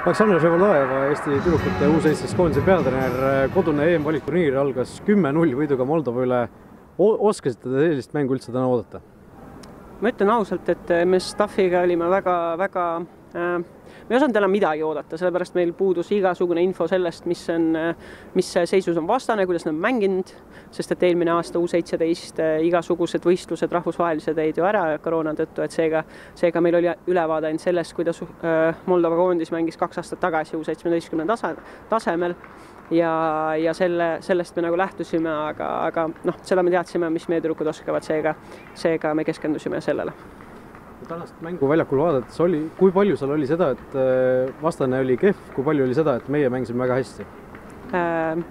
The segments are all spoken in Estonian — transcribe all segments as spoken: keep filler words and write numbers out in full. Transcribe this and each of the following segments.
Aleksandra Ševolajeva, Eesti tüdrukute uus-Eestis koondise peatreener, kodune E M-valikturniir algas kümme null võiduga Moldova üle. Oskasite te sellist mängu üldse täna oodata? Ma ütlen ausalt, et me staffiga olime väga, väga, äh, me ei osanud enam midagi oodata, sellepärast meil puudus igasugune info sellest, mis, on, mis seisus on vastane, kuidas nad mänginud, sest et eelmine aasta U seitseteist igasugused võistlused rahvusvahelised jäid ju ära koroona tõttu, et seega, seega meil oli ülevaade ainult sellest, kuidas äh, Moldova koondis mängis kaks aastat tagasi U seitsmeteistkümne tase, tasemel ja, ja selle, sellest me nagu lähtusime, aga, aga noh, seda me teadsime, mis meie tüdrukud oskavad, seega, seega me keskendusime sellele. Tänast mängu väljakul vaadates oli, kui palju seal oli seda, et vastane oli kehv, kui palju oli seda, et meie mängisime väga hästi? Äh,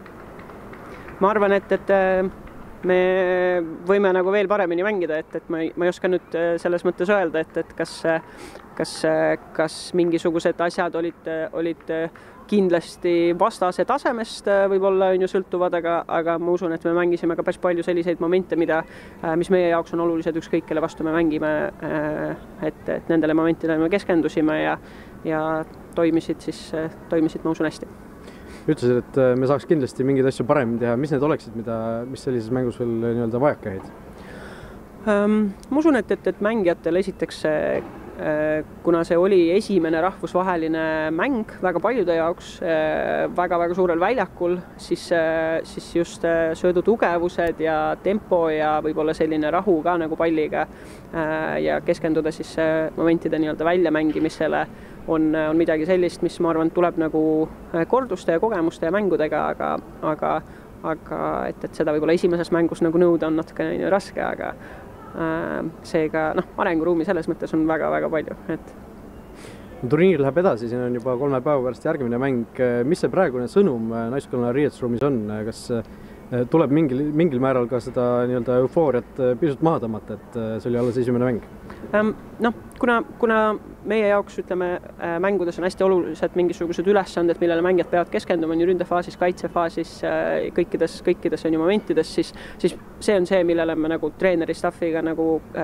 ma arvan, et, et me võime nagu veel paremini mängida, et, et ma, ei, ma ei oska nüüd selles mõttes öelda, et, et kas, kas, kas mingisugused asjad olid, olid kindlasti vastase tasemest võib-olla on ju sõltuvad, aga, aga ma usun, et me mängisime ka päris palju selliseid momente, mida, mis meie jaoks on olulised ükskõik, kelle vastu me mängime, et, et nendele momentidele me keskendusime ja, ja toimisid, siis, toimisid, ma usun, hästi. Ütlesid, et me saaks kindlasti mingeid asju paremini teha. Mis need oleksid, mida, mis sellises mängus veel nii-öelda vajaka jäid? Um, ma usun, et, et, et mängijatel esiteks kuna see oli esimene rahvusvaheline mäng väga paljude jaoks väga-väga suurel väljakul, siis, siis just söödu tugevused ja tempo ja võib-olla selline rahu ka nagu palliga ja keskenduda siis momentide nii-öelda väljamängimisele on, on midagi sellist, mis ma arvan, tuleb nagu korduste ja kogemuste ja mängudega, aga, aga, aga et, et seda võib-olla esimeses mängus nagu nõuda on natuke raske, aga seega noh, arenguruumi selles mõttes on väga-väga palju. Et... Turniir läheb edasi, siin on juba kolme päeva pärast järgmine mäng. Mis see praegune sõnum naiskonna riietusruumis on? Kas tuleb mingil, mingil määral ka seda nii-öelda eufooriat pisut maha tõmmata, et see oli alles esimene mäng? Noh, kuna, kuna meie jaoks ütleme, mängudes on hästi olulised mingisugused ülesanded, millele mängijad peavad keskenduma on ju ründefaasis, kaitsefaasis, kõikides, kõikides on ju momentides, siis, siis see on see, millele me nagu treeneri staffiga nagu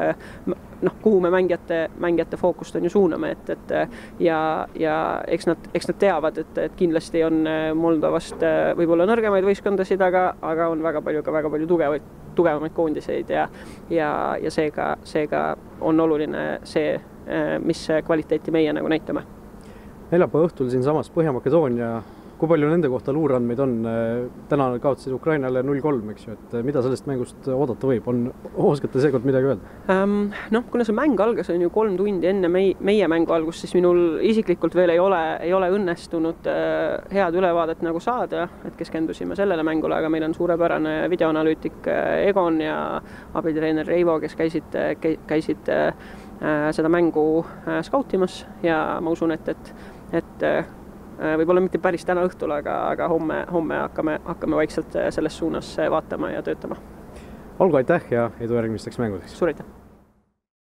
noh, kuhu me mängijate, mängijate fookust on ju suuname, et, et ja, ja eks nad, eks nad teavad, et, et kindlasti on Moldovast võib-olla nõrgemaid võistkondasid, aga, aga on väga palju, ka väga palju tugevaid, tugevamaid koondiseid ja, ja, ja seega, seega on oluline see, mis kvaliteeti meie nagu näitame. Neljapäeva õhtul siin samas Põhja-Makedoonia, kui palju nende kohta luurandmeid on? Täna kaotasid Ukrainale null kolm, eks ju, et mida sellest mängust oodata võib? On, oskate seekord midagi öelda? Um, noh, kuna see mäng algas on ju kolm tundi enne meie, meie mängu algust, siis minul isiklikult veel ei ole, ei ole õnnestunud uh, head ülevaadet nagu saada, et keskendusime sellele mängule, aga meil on suurepärane videoanalüütik Egon ja abitreener Reivo, kes käisid, käisid uh, seda mängu uh, skautimas ja ma usun, et, et, et uh, võib-olla mitte päris täna õhtul, aga, aga homme, homme hakkame, hakkame vaikselt selles suunas vaatama ja töötama. Olgu, aitäh ja edu järgmisteks mängudeks. Suur aitäh!